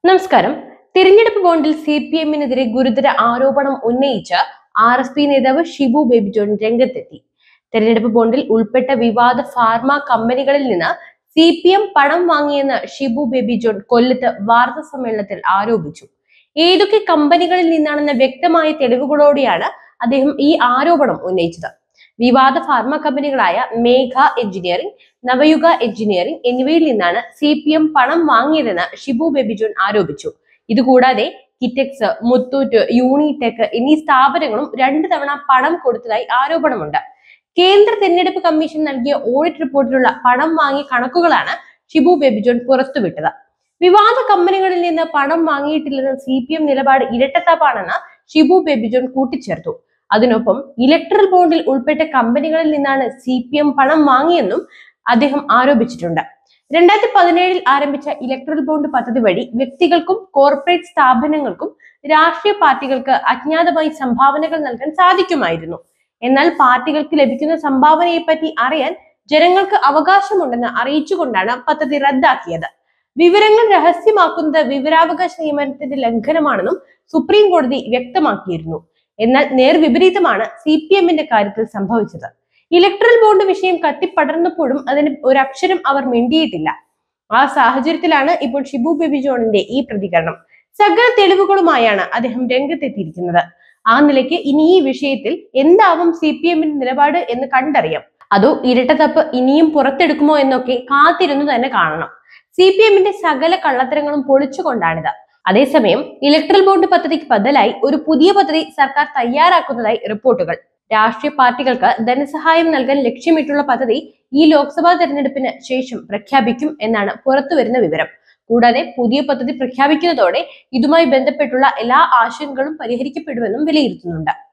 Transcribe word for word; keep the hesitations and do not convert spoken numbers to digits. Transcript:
നമസ്കാരം. തിരഞ്ഞെടുപ്പ് ബോണ്ടിൽ C P എമ്മിനെതിരെ ഗുരുതര ആരോപണം ഉന്നയിച്ച ആർ എസ് പി നേതാവ് ഷിബു ബേബി ജോൺ രംഗത്തെത്തി. തെരഞ്ഞെടുപ്പ് ബോണ്ടിൽ ഉൾപ്പെട്ട വിവാദ ഫാർമ കമ്പനികളിൽ നിന്ന് സി പി എം പണം വാങ്ങിയെന്ന് ഷിബു ബേബി ജോൺ കൊല്ലത്ത് വാർത്താ സമ്മേളനത്തിൽ ആരോപിച്ചു. ഏതൊക്കെ കമ്പനികളിൽ നിന്നാണെന്ന വ്യക്തമായ തെളിവുകളോടെയാണ് അദ്ദേഹം ഈ ആരോപണം ഉന്നയിച്ചത്. വിവാദ ഫാർമ കമ്പനികളായ മേഘ എഞ്ചിനീയറിംഗ്, നവയുഗ എഞ്ചിനീയറിംഗ് എന്നിവയിൽ നിന്നാണ് സി പി എം പണം വാങ്ങിയതെന്ന് ഷിബു ബേബി ജോൺ ആരോപിച്ചു. ഇതുകൂടാതെ കിറ്റെക്സ്, മുത്തൂറ്റ്, യൂണിടെക് എന്നീ സ്ഥാപനങ്ങളും രണ്ടു തവണ പണം കൊടുത്തതായി ആരോപണമുണ്ട്. കേന്ദ്ര തെരഞ്ഞെടുപ്പ് കമ്മീഷൻ നൽകിയ ഓഡിറ്റ് റിപ്പോർട്ടിലുള്ള പണം വാങ്ങിയ കണക്കുകളാണ് ഷിബു ബേബി ജോൺ പുറത്തുവിട്ടത്. വിവാദ കമ്പനികളിൽ നിന്ന് പണം വാങ്ങിയിട്ടില്ലെന്ന സി പി എം നിലപാട് ഇരട്ടത്താപ്പാണെന്ന് ഷിബു ബേബി ജോൺ കൂട്ടിച്ചേർത്തു. അതിനൊപ്പം ഇലക്ട്രൽ ബോണ്ടിൽ ഉൾപ്പെട്ട കമ്പനികളിൽ നിന്നാണ് സി പി എം പണം വാങ്ങിയെന്നും അദ്ദേഹം ആരോപിച്ചിട്ടുണ്ട്. രണ്ടായിരത്തി പതിനേഴിൽ ആരംഭിച്ച ഇലക്ട്രൽ ബോണ്ട് പദ്ധതി വഴി വ്യക്തികൾക്കും കോർപ്പറേറ്റ് സ്ഥാപനങ്ങൾക്കും രാഷ്ട്രീയ പാർട്ടികൾക്ക് അജ്ഞാതമായി സംഭാവനകൾ നൽകാൻ സാധിക്കുമായിരുന്നു. എന്നാൽ പാർട്ടികൾക്ക് ലഭിക്കുന്ന സംഭാവനയെ പറ്റി അറിയാൻ ജനങ്ങൾക്ക് അവകാശമുണ്ടെന്ന് അറിയിച്ചുകൊണ്ടാണ് പദ്ധതി റദ്ദാക്കിയത്. വിവരങ്ങൾ രഹസ്യമാക്കുന്നത് വിവരാവകാശ നിയമത്തിന്റെ ലംഘനമാണെന്നും സുപ്രീം കോടതി വ്യക്തമാക്കിയിരുന്നു. എന്നാൽ നേർവിപരീതമാണ് സി പി എമ്മിന്റെ കാര്യത്തിൽ സംഭവിച്ചത്. ഇലക്ട്രൽ ബോണ്ട് വിഷയം കത്തിപ്പടർന്നപ്പോഴും അതിന് ഒരക്ഷരം അവർ മിണ്ടിയിട്ടില്ല. ആ സാഹചര്യത്തിലാണ് ഇപ്പോൾ ഷിബു ബേബി ജോണിന്റെ ഈ പ്രതികരണം. സകല തെളിവുകളുമായാണ് അദ്ദേഹം രംഗത്തെത്തിയിരിക്കുന്നത്. ആ നിലയ്ക്ക് ഇനി ഈ വിഷയത്തിൽ എന്താവും സി പി എമ്മിന്റെ നിലപാട് എന്ന് കണ്ടറിയാം. അതോ ഇരട്ടത്തപ്പ് ഇനിയും പുറത്തെടുക്കുമോ എന്നൊക്കെ കാത്തിരുന്നു തന്നെ കാണണം. സി പി എമ്മിന്റെ സകല കള്ളത്തരങ്ങളും പൊളിച്ചുകൊണ്ടാണിത്. അതേസമയം ഇലക്ട്രൽ ബോണ്ട് പദ്ധതിക്ക് ബദലായി ഒരു പുതിയ പദ്ധതി സർക്കാർ തയ്യാറാക്കുന്നതായി റിപ്പോർട്ടുകൾ. രാഷ്ട്രീയ പാർട്ടികൾക്ക് ധനസഹായം നൽകാൻ ലക്ഷ്യമിട്ടുള്ള പദ്ധതി ഈ ലോക്സഭാ തെരഞ്ഞെടുപ്പിന് ശേഷം പ്രഖ്യാപിക്കും എന്നാണ് പുറത്തുവരുന്ന വിവരം. കൂടാതെ പുതിയ പദ്ധതി പ്രഖ്യാപിക്കുന്നതോടെ ഇതുമായി ബന്ധപ്പെട്ടുള്ള എല്ലാ ആശങ്കകളും പരിഹരിക്കപ്പെടുമെന്നും വിലയിരുത്തുന്നുണ്ട്.